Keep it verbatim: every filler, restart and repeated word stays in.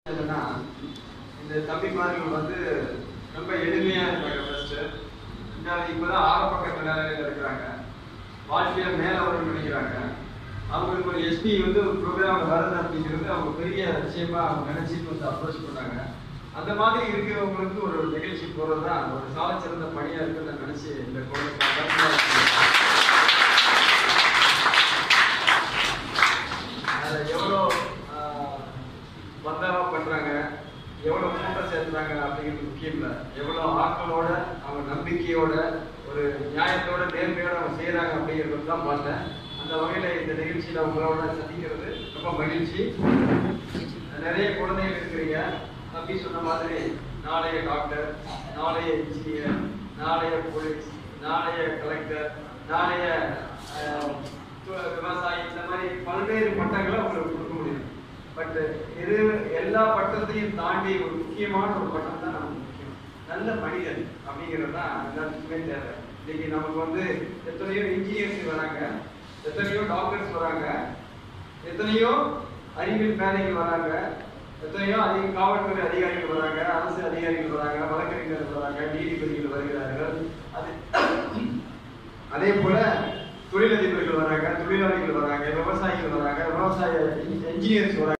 என்னன்னா இந்த தம்பிமார்கள் வந்து ரொம்ப எளிமையா இருக்காங்க. ஃபர்ஸ்ட் ரெண்டாவது இப்பதான் ஆரம்ப கட்ட நிலையில இருக்கிறாங்க, வாழ்க்கையில மேல வரணும்னு நினைக்கிறாங்க. அவங்களுக்கு ஒரு எஸ்பி வந்து ஒரு ப்ரோக்ராம் வருது அப்படிங்கிறது அவங்க பெரிய விஷயமா அவங்க நினைச்சிட்டு வந்து அப்ரோச் பண்ணாங்க. அந்த மாதிரி இருக்கிறவங்களுக்கு ஒரு நிகழ்ச்சி போறது தான் ஒரு சால சிறந்த பணியா இருக்குன்னு நான் நினைச்சு இந்த குழந்தை எவ்வளோ பந்தாவா பண்றாங்க, எவ்வளவு கூட்டம் சேர்த்துறாங்க அப்படிங்கிறது முக்கியம் இல்லை. எவ்வளவு ஆட்களோட அவங்க நம்பிக்கையோட ஒரு நியாயத்தோட நேர்மையோட அவங்க செய்யறாங்க அப்படிங்கிறது தான் பார்த்தேன். அந்த வகையில இந்த நிகழ்ச்சியில அவங்களோட சந்திக்கிறது ரொம்ப மகிழ்ச்சி. நிறைய குழந்தைகள் இருக்கிறீங்க. தம்பி சொன்ன மாதிரி நாளைய டாக்டர், நாளைய இன்ஜினியர், நாளைய போலீஸ், நாளைய கலெக்டர், நாளைய விவசாயி, இந்த மாதிரி பல்வேறு பட்டங்களை உங்களுக்கு கொடுக்க முடியும். பட் இது எல்லா பட்டத்தையும் தாண்டி ஒரு முக்கியமான ஒரு பட்டம் தான் நமக்கு முக்கியம். நல்ல மனிதன் அப்படிங்கிறது தான் எல்லாத்துக்குமே தேவை. இன்னைக்கு நமக்கு வந்து எத்தனையோ இன்ஜினியர்ஸ் வராங்க, எத்தனையோ டாக்டர்ஸ் வராங்க, எத்தனையோ அறிவியல் மேதைகள் வராங்க, எத்தனையோ அதிக காவல்துறை அதிகாரிகள் வராங்க, அரசு அதிகாரிகள் வராங்க, வழக்கறிஞர்கள் வராங்க, நீதிபதிகள் வருகிறார்கள். அது அதே போல தொழிலதிபர்கள் வராங்க, தொழிலாளிகள் வராங்க, விவசாயிகள் வராங்க, விவசாய இன்ஜினியர்ஸ் வராங்க.